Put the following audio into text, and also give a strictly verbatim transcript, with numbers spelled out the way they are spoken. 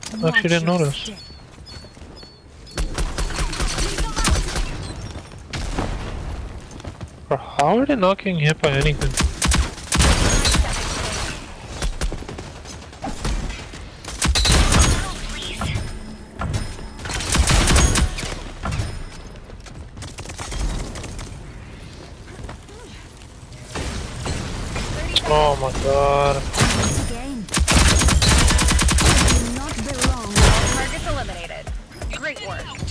Actually didn't notice. Bro, how are they not getting hit by anything? Oh my god. Targets eliminated. Great work.